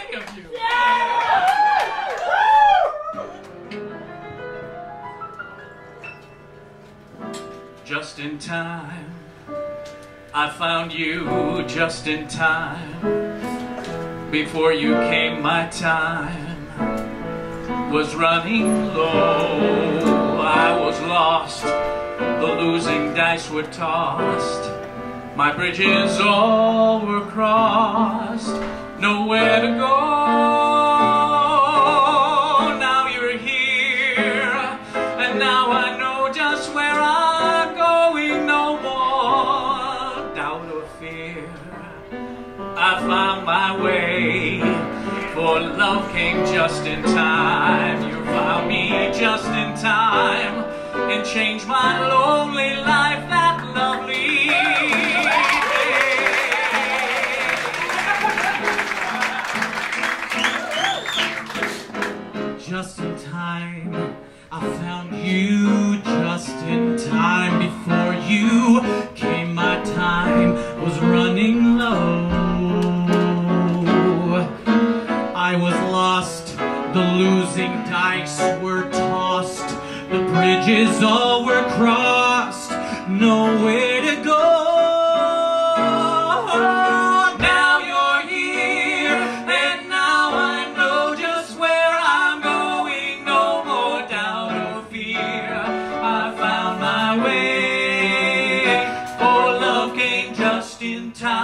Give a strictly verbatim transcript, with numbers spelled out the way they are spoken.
many of you. Just in time, I found you just in time. Before you came, my time was running low. I was lost, the losing dice were tossed. My bridges all were crossed, nowhere to go. Now you're here, and now I know just where I'm going. No more doubt or fear. I found my way, for love came just in time. You found me just in time, and changed my lonely life that lovely day. Just in time, I found you just in time. Before you came, my time was running low. I was lost, the losing dice were tossed, the bridges all were crossed, nowhere to go. Now you're here, and now I know just where I'm going. No more doubt or fear, I found my way. Oh, love came just in time.